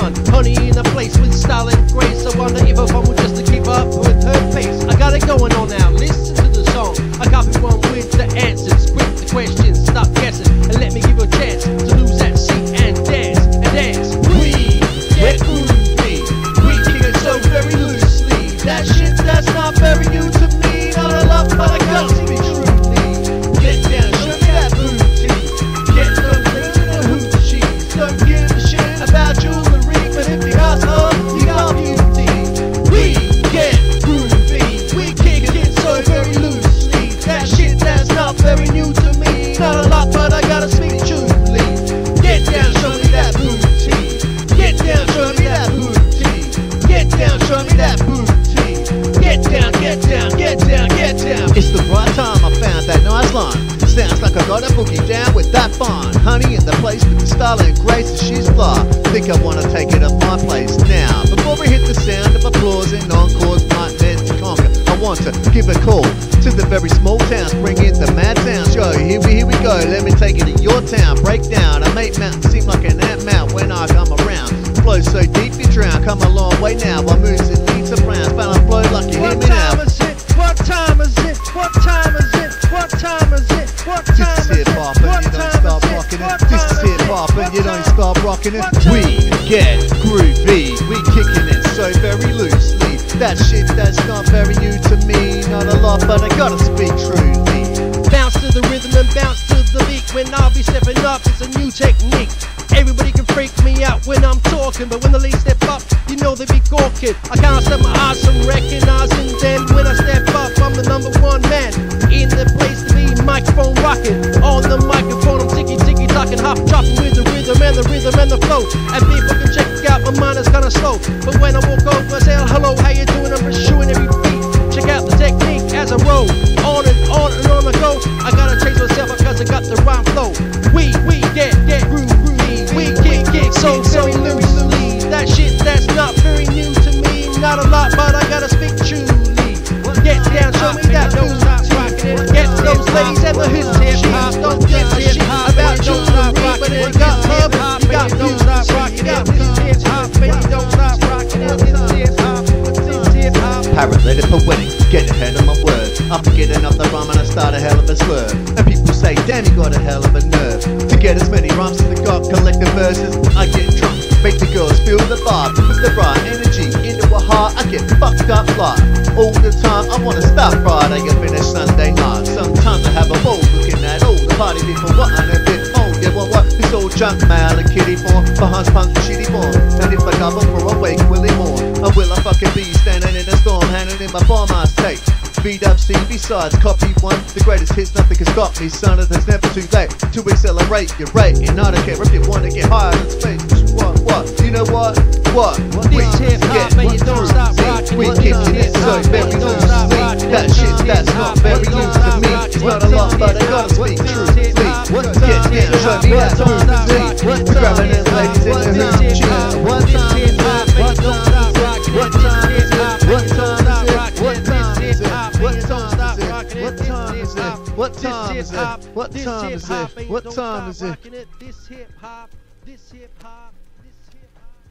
fun. Honey in the place with style and grace. I wonder if I will just to keep up with her pace. I got it going on now, listen to the song. I copy one with the answers. Quick the questions, stop guessing, and let me give you a chance to lose that seat and dance, and dance. We get groovy, we kick it so very loosely. That shit that's not very new to me. Not a lot, but I got to be truly. Get down, show me that booty. Get them things in the hoochies. Don't give a shit about jewelry, but if you ask her, you got beauty. We get groovy, we kick it so very loosely. That shit that's not very new to me. Not a lot, but I gotta speak truly. Get down, show me that booty. Get down, show me that booty. Get down, show me that booty. Get down, get down, get down, get down. It's the right time I found that nice line. Sounds like I got a boogie down with that fine. Honey in the place with the style and grace, and she's fly. Think I wanna take it up my place now. Before we hit the sound of applause and encores, not meant to conquer. I want to give a call to the very small towns, bring in the mad sounds. Yo, here we go, let me take it to your town. Break down, I make mountains seem like an ant mount when I come around. Flow so deep you drown, come a long way now. I moves and leads and rounds, but I flow like you hear me now. What time is it? What time is it? What time is it? What time is it? This is hip hop and you don't stop rocking it. This is hip hop and you don't stop rocking it. We get groovy, we kicking it so very loosely. That shit that's not very new to me. Not a lot, but I gotta speak truly. Bounce to the rhythm and bounce to the beat. When I'll be stepping up, it's a new technique. Everybody can freak me out when I'm talking, but when the ladies step up, you know they be gawking. I can't set my eyes, I'm recognizing them. When I step up, I'm the #1 man in the place to be. Microphone rocking on the microphone. I'm ticky talking, hop dropping with the rhythm and the rhythm and the flow. And people can check out my mind is kinda slow, but when I walk over, I say hello, how you doing? I'm pursuing every beat. Check out the technique as I roll on and on and on I go. I gotta change myself because I got the rhyme flow. We get groovy, we kick so very loosely. That shit that's not very new to me. Not a lot, but I gotta speak truly. Get down, show me that booty. Get those ladies and the hoochies. Don't give a shit about jewelry, but if you got love, you got beauty. You got hip hop, baby, don't stop rocking it. This hip hop, this hip hop. Paralytic poetic, get ahead of my words. I forget another rhyme and I start a hell of a swerve. And people say, damn, you got a hell of a nerve to get as many rhymes as I got. Collective verses, I get drunk. Make the girls feel the vibe with the right energy into a heart. I get fucked up like all the time. I wanna start Friday and finish Sunday night. Sometimes I have a ball looking at all the party people wanting a bit more. Yeah, what? It's all junk mail and kiddie form behind punk and shitty form. And if I cover for a week, will it more? Or will I fucking be standing in a storm, handing in my bomb ass tape? Beat up C besides copy one, the greatest hits, nothing can stop me, son. And it's never too late to accelerate your rate. And I don't care if you wanna get higher than space. What? You know what? This hip hop and you don't stop rocking. We kicking it so very loosely. That shit that's not very new to me. It's not a lot, but I gotta speak truthfully. Get down, show me that booty. We're grabbing them ladies in the hoochie. What time is it? What time is it? What time is it? What time is it? What time is it? What time is it? What time is it? What time is it? What time is it? This hip hop, this hip hop, this hip hop.